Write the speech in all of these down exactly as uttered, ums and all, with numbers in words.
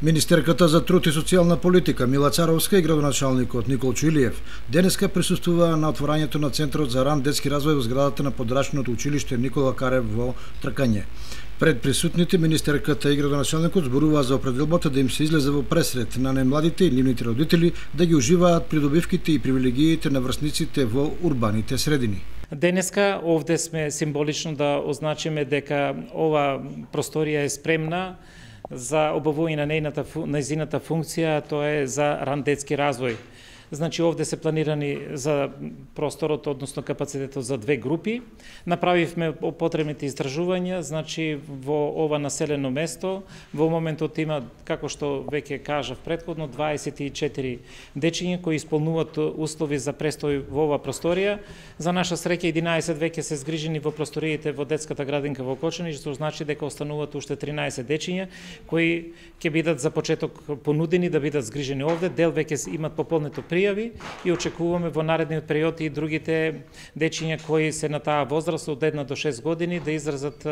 Министерката за труд и социјална политика Мила Царовска и градоначалникот Никол Чуилиев денеска присуствуваа на отворањето на Центарот за ран детски развој во зградата на подрачното училиште Никола Карев во Тркање. Пред присутните министерката и градоначалникот зборуваа за определбата да им се излезе во пресред на најмладите и нивните родители да ги уживаат придобивките и привилегиите на врсниците во урбаните средини. Денеска овде сме символично да означиме дека ова просторија е спремна за обавување на нејната, нејзината функција, тоа е за ран детски развој. Значи, овде се планирани за просторот, односно капацитетот за две групи. Направивме потребните истражувања, значи во ова населено место во моментот има, како што веќе кажав претходно, дваесет и четири дечиња кои исполнуваат услови за престој во ова просторија. За наша среќа единаесет веќе се згрижени во просториите во детската градинка во Кочани, што значи дека остануваат уште тринаесет дечиња кои ќе бидат за почеток понудени да бидат згрижени овде. Дел веќе имат пополнето пријави и очекуваме во наредниот период и другите дечиња кои се на таа возраст од една до шест години да изразат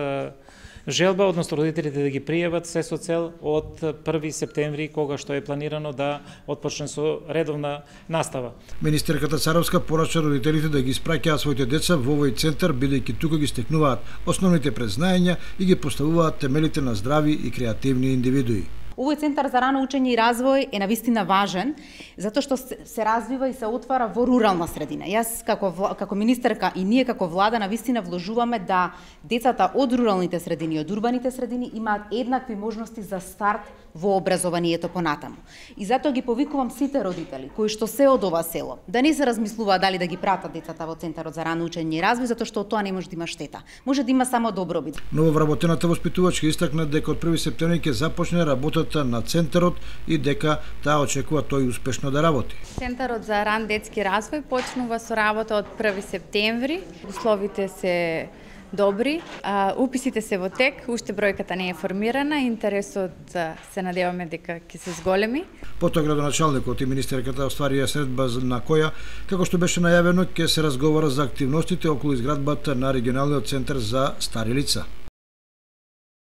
желба, односно родителите да ги пријават, се со цел од први септември, кога што е планирано да отпочне со редовна настава. Министерката Царовска порача родителите да ги испраќаат своите деца во овој центар, бидејќи тука ги стекнуваат основните презнаења и ги поставуваат темелите на здрави и креативни индивидуи. Овој центар за рано учење и развој е навистина важен, затоа што се развива и се отвара во рурална средина. Јас како како министерка и ние како влада навистина вложуваме да децата од руралните средини и од урбаните средини имаат еднакви можности за старт во образованието понатаму. И затоа ги повикувам сите родители кои што се од ова село да не се размислуваат дали да ги пратат децата во центарот за рано учење и развој, затоа што од тоа не може да има штета. Може да има само добробит. Нововработената воспитувачка истакна дека од први септември ќе започне работата на центарот и дека таа очекува тој успешно да работи. Центарот за ран детски развој почнува со работа од први септември. Условите се добри, а, уписите се во тек, уште бројката не е формирана, интересот се надеваме дека ќе се зголеми. Потоа градоначалникот и министерката остварија средба на која, како што беше најавено, ќе се разговара за активностите околу изградбата на регионалниот центар за стари лица.